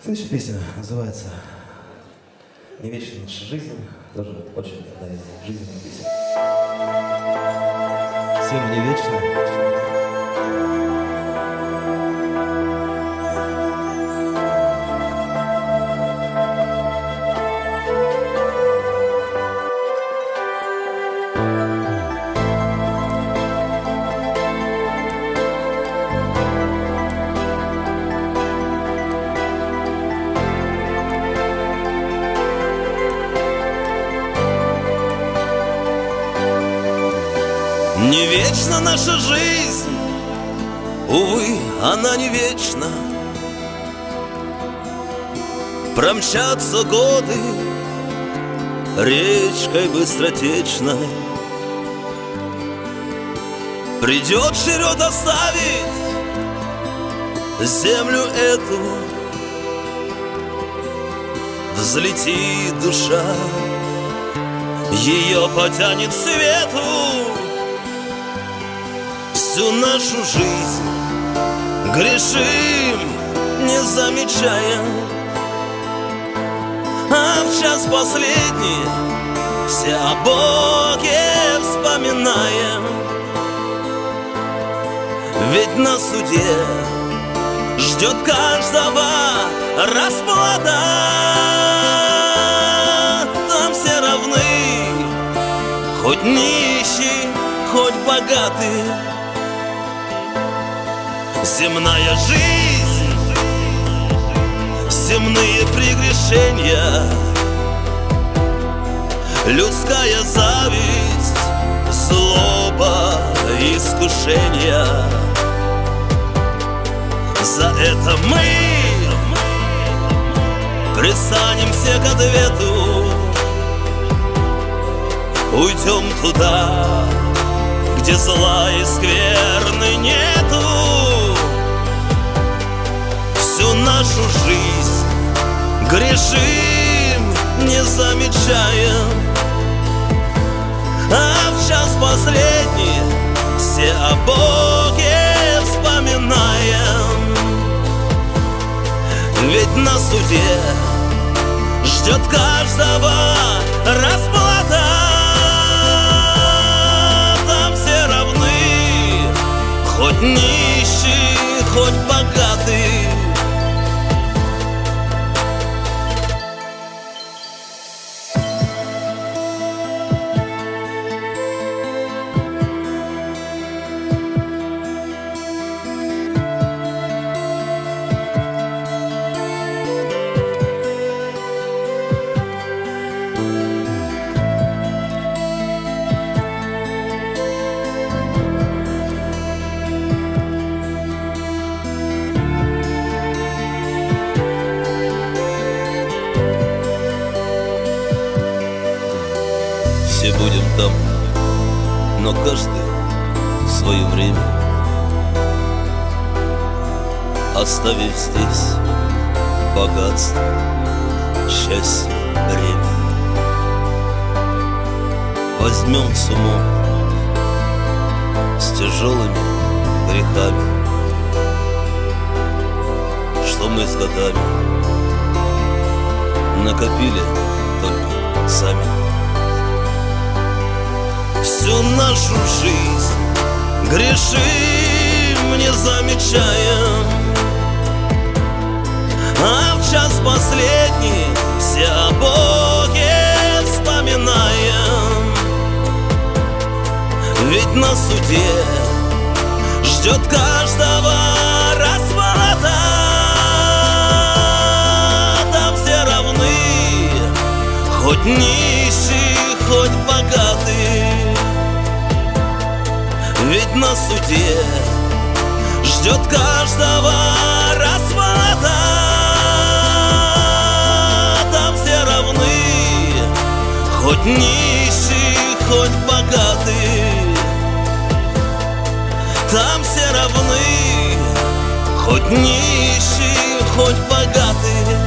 Следующая песня называется «Не вечна наша жизнь». Тоже очень одна из жизненных песен. Всем не вечно. Не вечна наша жизнь, увы, она не вечна. Промчатся годы речкой быстротечной. Придет черед оставить землю эту. Взлетит душа, ее потянет к свету. Всю нашу жизнь грешим, не замечая, а в час последний все о Боге вспоминаем. Ведь на суде ждет каждого расплата. Там все равны, хоть нищий, хоть богатый. Земная жизнь, земные прегрешения, людская зависть, злоба, искушения. За это мы пристанемся к ответу, уйдем туда, где зла и скверны нету. Всю нашу жизнь грешим, не замечаем, а в час последний все о Боге вспоминаем. Ведь на суде ждет каждого расплата. Там все равны, хоть нищий, хоть богатый. Все будем там, но каждый в свое время, оставив здесь богатство, счастье, время. Возьмем с умом, с тяжелыми грехами, что мы с годами накопили только сами. Всю нашу жизнь грешим, не замечаем, а в час последний все о Боге вспоминаем. Ведь на суде ждет каждого расплата. Там все равны, хоть нищий, хоть богатый. Ведь на суде ждет каждого расплата. Там все равны, хоть нищий, хоть богатый. Там все равны, хоть нищий, хоть богатый.